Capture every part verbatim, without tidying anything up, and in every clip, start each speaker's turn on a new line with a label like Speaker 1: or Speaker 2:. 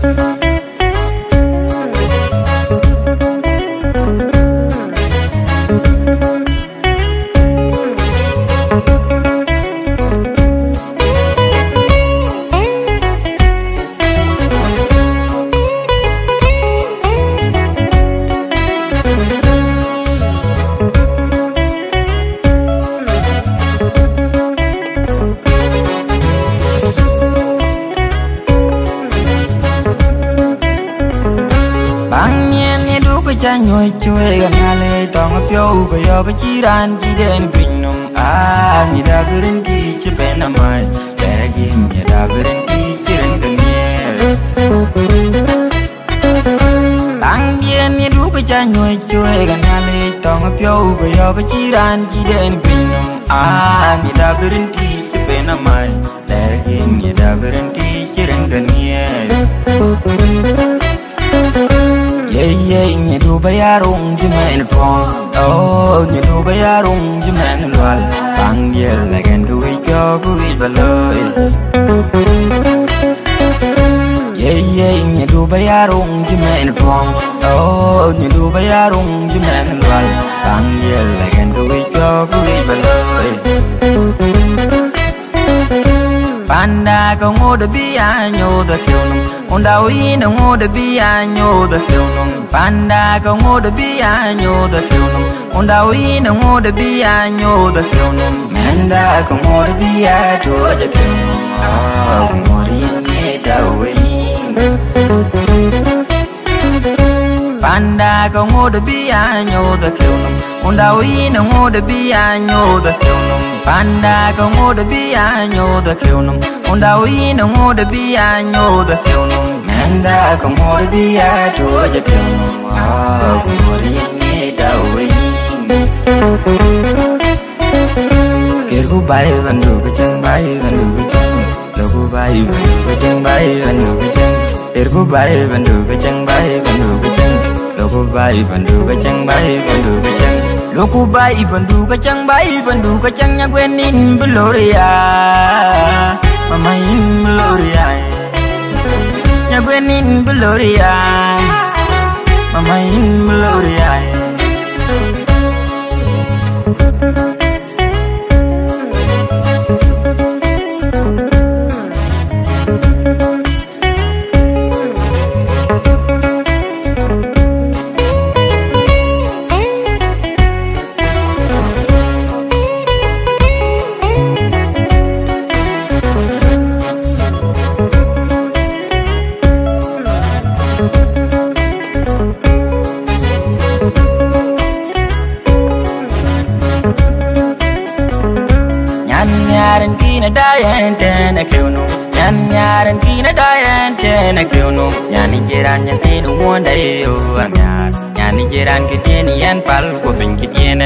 Speaker 1: cha nhoi chui gần hale tong piao ko yo ba chiran ji den pinnum a ni da birin ki che pena mai da gi mi da birin ki chiran kan ye tang bien ni du ko cha nhoi chui gần hale tong piao ko yo ba chiran ji den pinnum a ni da birin ki che pena mai da gi mi da birin ki chiran kan ye yeah yeah nye du ba ya rung ji men phong oh nye du ba ya rung ji men lwal bang ye la gen du i cho ku i ba loy yeah yeah nye du ba ya rung ji men phong oh nye du ba ya rung ji men lwal bang ye la gen du i cho ku i ba loy panda ko ngo de bi a nyo da kyo num onda wi no ngo de bi a nyo da kyo num panda ko ngo de bi a nyo da kyo num onda wi no ngo de bi a nyo da kyo num manda ko ngo de bi a to da kyo num ah ngo de ni da wi panda ko ngo de bi a nyo da kyo num onda wi no ngo de bi a nyo da kyo num panda ko ngo de bi a nyo da kyo num onda wi no ngo de bi a nyo da kyo num manda ko ngo de bi a to da kyo num ah ngo de ni da wi ker ku bai ban du ka chang bai ban du ka chang lo ku bai ban du ka chang bai ban du ka chang ker ku bai ban du ka chang bai ban du ka chang lo ku bai ban du ka chang bai ban du ka chang lo ku bai ban du ka chang bai ban du ka chang nya kwen in bloria mama in bloria nya kwen in bloria mama in bloria nyaran kina dayan tena kyono nyan nyaran kina dayan tena kyono nyani jiran nyantin wonda yo amyar nyani jiran kidien yan pal ko bin kidiena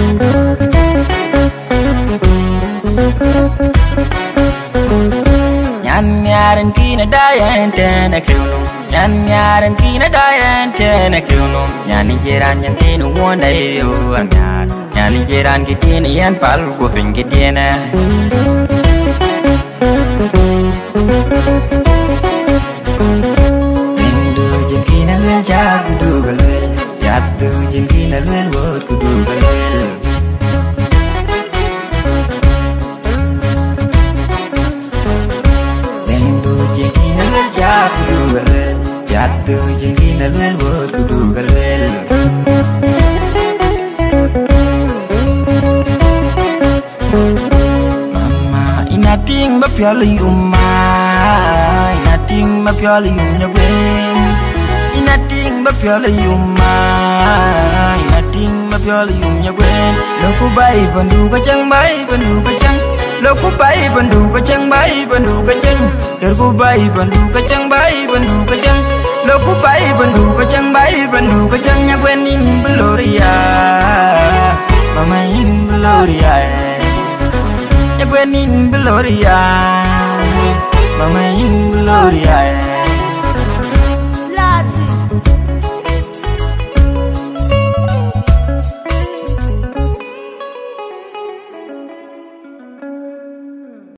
Speaker 1: nyan nyaran kina dayan tena kyono nyan nyaran kina dayan tena kyono nyani jiran nyantin wonda yo amyar nyani jiran kidien yan pal ko bin kidiena Bindu jin kina luen cha kudu galwel Jadu jin kina luen wot kudu galwel Bindu jin kina luen cha kudu galwel Jadu jin kina luen wot kudu galwel Inating ba piali umma Inating ba piali umnya gwen Inating ba piali umma Inating ba piali umnya gwen Loku bai bandu ka chang bai bandu ka chang Loku bai bandu ka chang bai bandu ka chang Terku bai bandu ka chang bai bandu ka chang Loku bai bandu ka chang bai bandu ka chang nya gwen in bloria Mama in bloria Nya gwen in bloria Mama in bloria